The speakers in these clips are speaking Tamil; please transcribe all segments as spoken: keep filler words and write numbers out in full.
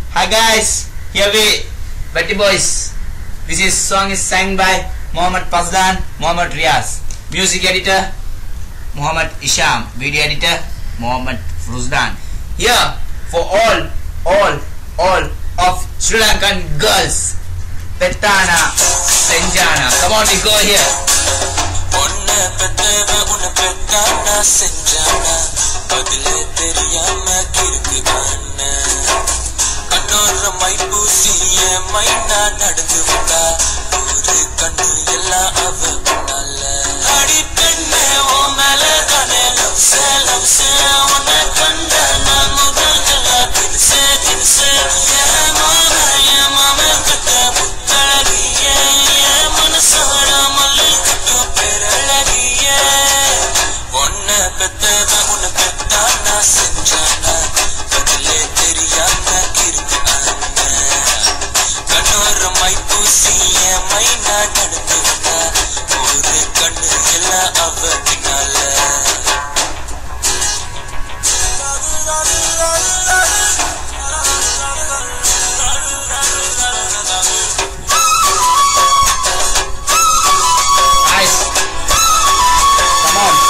Hi guys, here we Betty Boys. This is song is sang by Mohammed Fazlan, Mohammed Riaz. Music editor Muhammad Isham. Video editor Mohammed Fruzdan. Here for all, all, all of Sri Lankan girls. Petana, Senjana. Come on, we go here. Unna petava unna petana Senjana. Padile theriyama kirku anna. Kannora mai pusiye maina nadundu vanda. Oru kannu ella ava nalla. Adi penne o mele dane love se love se unna kanda na mudala dinse dinse ye mama ye mama katta puttalagiye ye manasara mallu kattu peralagiye. Unna petava unna petana Senjana. Padile theriyama kirku anna. Kannora mai pusiye maina nadundu vanda. Oru kannu ella ava nalla. Nice. Come on.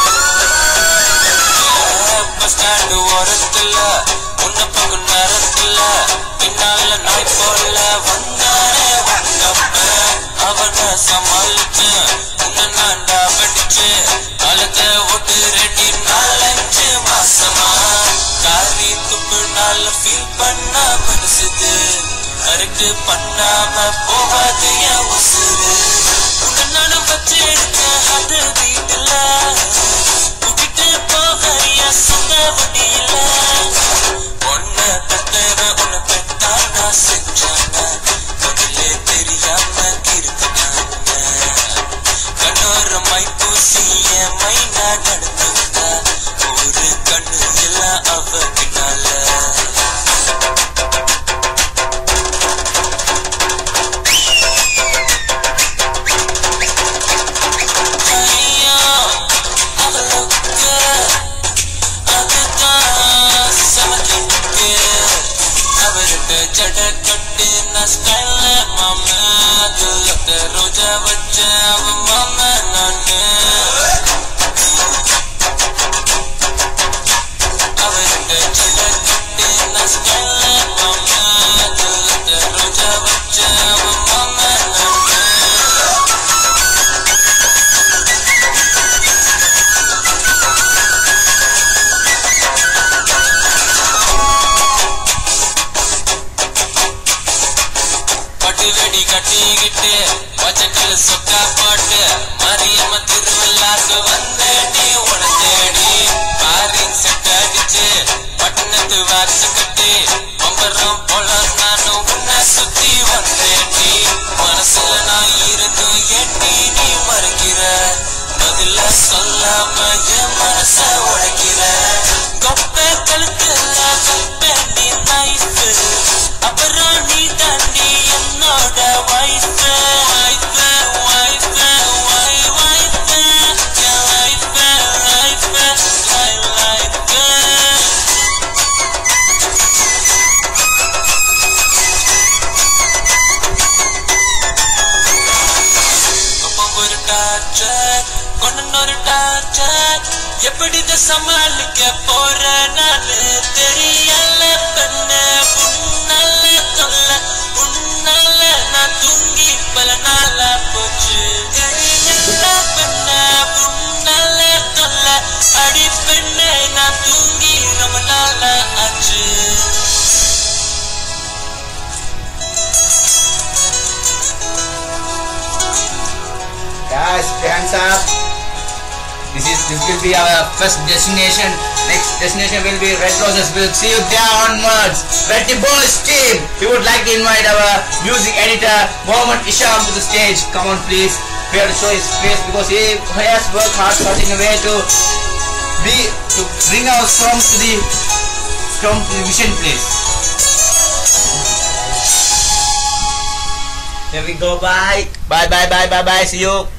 Bus stand ஓரத்துல உன்ன பங்கு நேரத்துல பின்னால நாய் போல வந்தானே வந்தப்ப அவனை சமாளிச்சு உன்னை நான்டா படிச்சு காலத்தை ஒட்டு ரெடி நாலஞ்சு மாசமா காரி துப்பு நாள் ஃபீல் பண்ணா மனசுது கரெக்ட் பண்ணாம போகாது என் உசுறு உன்னை நானும் வச்சிருக்கேன் அது வீட்டுல கூட்டிட்டு போக என் சொந்த வண்டியில ஒன்ன பெத்தவ உன்ன பெத்தானா செஞ்சானா பதிலே தெரியாம கிருக்குனாங்க கண்ணோர மை பூசிய மைனா நடந்து வந்தா ஒரு கண்ணு எல்லாம் அவ பின்னால. ஜட கட்டு நான் ஸ்டைல மாம அதுலத்த ரோஜா வச்ச அவ மாம நானு அவர்கிட்ட ஜட கட்டு நான் ஸ்டைல மாம அதுலத்த ரோஜா வச்ச அவ மாம நானு. வெடி கட்டிக்கிட்டு பச்சைக்கல் சொக்கா போட்டு மரியம்ம திருவிழாக்கு வந்தேடி உனத்தேடி பாரின் செட் அடிச்சு பட்டணத்து வாட்ச கட்டி பம்பரம் போல நானும் உன்னை சுத்தி வந்தேடி மனசுல நான் இருந்து எண்ணி நீ மறைக்கிற பதில சொல்லாம என் மனச உடைக்கிற கொப்பை கழுத்துல கொப்பேண்டி நைஃபு அப்புறம் நீ தாண்டி என்னோட வைஃபு வைஃபு வைஃபு வை வைஃபு என் லைஃபு லைஃபு லை லைஃபு. அப்பம் ஒரு டார்ச்சர் கொண்டு டார்ச்சர் எப்படித சமாளிக்க போற நானு தெரியல பெண்ணு உன்னால தொல்ல உன்னால நான் தூங்கி பல நாளா போச்சு தெரியல பெண்ணு உன்னால தொல்ல அடி பெண்ணு நான் தூங்கி ரொம்ப நாளா ஆச்சு. Guys, hands up. This is this will be our first destination. Next destination will be Red Roses. We'll see you there onwards. Betty Boys team. We would like to invite our music editor Mohammed Isham to the stage. Come on, please. We have to show his face because he has worked hard searching a way to be to bring our songs to the from the vision place. Here we go. Bye. Bye. Bye. Bye. Bye. Bye. See you.